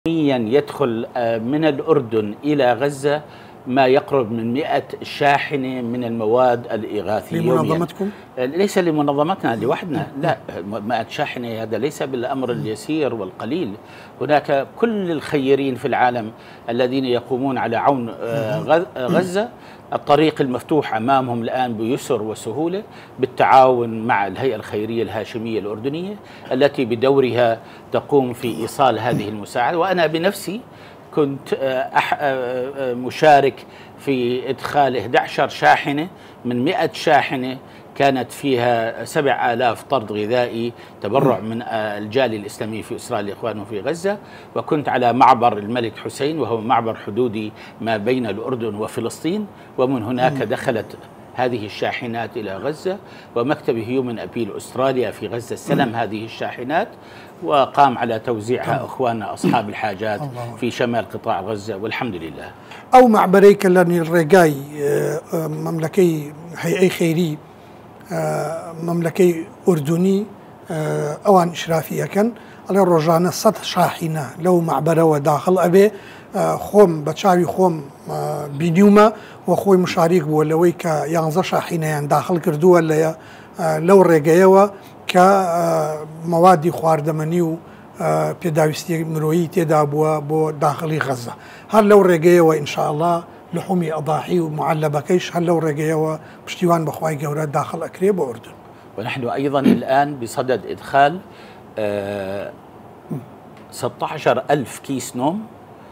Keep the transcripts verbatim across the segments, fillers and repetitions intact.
يدخل من الأردن إلى غزة ما يقرب من مئة شاحنة من المواد الإغاثية لمنظمتكم؟ ليس لمنظمتنا لوحدنا، لا، مئة شاحنة هذا ليس بالأمر اليسير والقليل. هناك كل الخيرين في العالم الذين يقومون على عون غزة، الطريق المفتوح أمامهم الآن بيسر وسهولة بالتعاون مع الهيئة الخيرية الهاشمية الأردنية التي بدورها تقوم في إيصال هذه المساعدة. وأنا بنفسي كنت مشارك في إدخال إحدى عشرة شاحنة من مئة شاحنة كانت فيها سبع آلاف طرد غذائي تبرع من الجالية الإسلامية في إسرائيل إخوانهم في غزة. وكنت على معبر الملك حسين وهو معبر حدودي ما بين الأردن وفلسطين، ومن هناك دخلت هذه الشاحنات إلى غزة، ومكتب هيومن أبيل أستراليا في غزة استلم هذه الشاحنات وقام على توزيعها أخواننا أصحاب الحاجات في شمال قطاع غزة، والحمد لله. أو معبري كلاني الرجاي مملكي هيئي خيري مملكي أردني أوان إشرافية كان على رجعنا سطح شاحنة لو معبره وداخل أبي خوم بتشاوي خوم بنيوما وخوي مشاريك بولوي كيانزا شاحنة يعني داخل كردو ولا لو رجايوا كمواد خواردمني و بيداوستي مروي تدا بو بو داخلي غزة. هل لو رجايوا إن شاء الله لحومي أضاحي ومعلبة كيش هل لو رجايوا بشتيوان بخواي جورات داخل أكريب وأردن. ونحن أيضا الآن بصدد إدخال آه ستة عشر ألف كيس نوم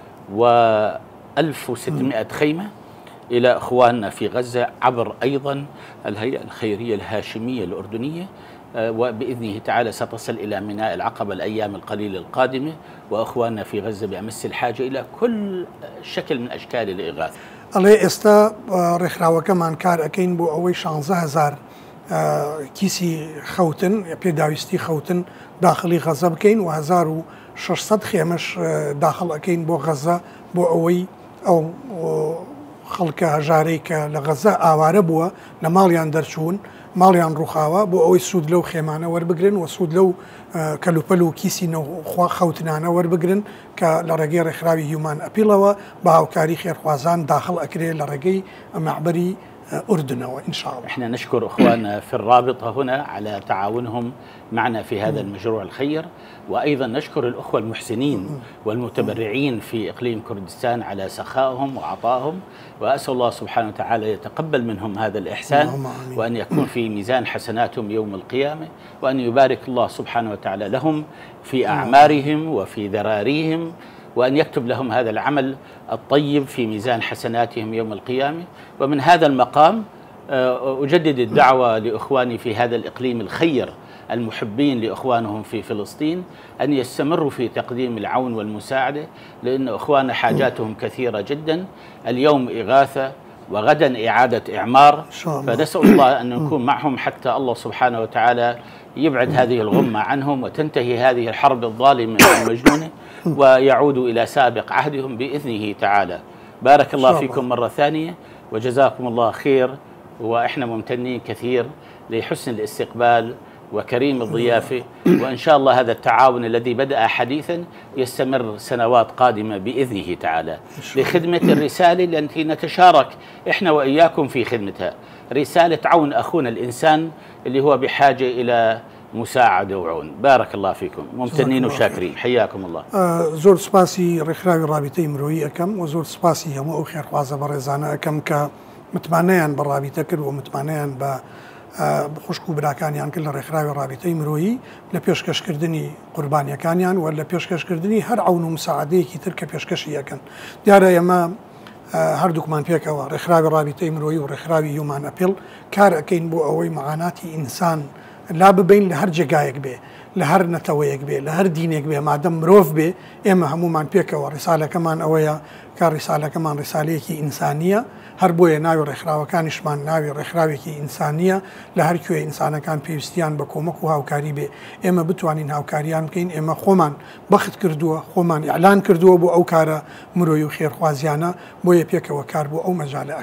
وألف وستمائة خيمة إلى إخواننا في غزة عبر أيضا الهيئة الخيرية الهاشمية الأردنية، آه وبإذنه تعالى ستصل إلى ميناء العقبة الأيام القليلة القادمة، وإخواننا في غزة بأمس الحاجة إلى كل شكل من أشكال الإغاثة. الله استا رخراوة كمان كار أكين بو أوي شانزه هزار كيسي خوتن بيداوستي خوتن داخلي غزة بكين وهزار وششصد خيمش داخل أكين بو غزة بو أوي أو خلق هجاريك لغزة آوارة بوا لماليان درشون ماليان رخاوة بو أوي سود لو خيمانة وربقرن وسود لو كالوبلو كيسي نو خوتنانا وربقرن كالرقي رخراوي هيومان أبيلوا باو كاري خير خوازان داخل أكري لرقي معبري أردن وإن شاء الله. احنا نشكر اخواننا في الرابطة هنا على تعاونهم معنا في هذا المشروع الخير، وايضا نشكر الاخوة المحسنين والمتبرعين في اقليم كردستان على سخائهم وعطائهم، واسال الله سبحانه وتعالى يتقبل منهم هذا الاحسان وان يكون في ميزان حسناتهم يوم القيامة، وان يبارك الله سبحانه وتعالى لهم في اعمارهم وفي ذراريهم، وأن يكتب لهم هذا العمل الطيب في ميزان حسناتهم يوم القيامة. ومن هذا المقام أجدد الدعوة لإخواني في هذا الإقليم الخير المحبين لإخوانهم في فلسطين أن يستمروا في تقديم العون والمساعدة، لأن إخواننا حاجاتهم كثيرة جدا، اليوم إغاثة وغدا إعادة إعمار، فنسأل الله أن نكون معهم حتى الله سبحانه وتعالى يبعد هذه الغمة عنهم وتنتهي هذه الحرب الظالمة المجنونة ويعودوا إلى سابق عهدهم بإذنه تعالى. بارك الله فيكم مرة ثانية وجزاكم الله خير، وإحنا ممتنين كثير لحسن الاستقبال وكريم الضيافة، وإن شاء الله هذا التعاون الذي بدأ حديثا يستمر سنوات قادمة بإذنه تعالى لخدمة الرسالة التي نتشارك إحنا وإياكم في خدمتها، رسالة عون أخونا الإنسان اللي هو بحاجة إلى مساعدة وعون. بارك الله فيكم، ممتنين وشاكرين، حياكم الله. آه زور سباسي رخراوي رابطي مروي أكم وزور سباسي هم أخير خوازة برزانة أكم كمتمانيان بالرابطة كل ومتمانيان ب بخشكو براكانيان كل رخراوي رابطي مروي لبيشكش كردني قربانيا كانيان ولا بيشكش كردني هر عون ومساعدة كي تركب بيشكشيا كان ديارة يما هردوك مان بيكوا رخراوي رابطي مروي ورخراوي يومان أبيل كار أكين بو أوي معاناتي إنسان لا ببين لهر جايك به لهر نتويك به لهر دينك به ما دام مروف به إما همو مان بيكوا رسالة كمان أويا كار رسالة كمان رسالة كي إنسانية هر بويا ناوي رخراوي كانش مان ناوي رخراوي كي إنسانية لهر كوي إنسانا كان بيوستيان بكومك وهاوكاري به إما بتوانين هاوكاريان كين إما خومان بخت كردوه خومان إعلان كردوه بو أو كارا مروي وخير خوازيانا بويا بيكوا كار بو أو مجال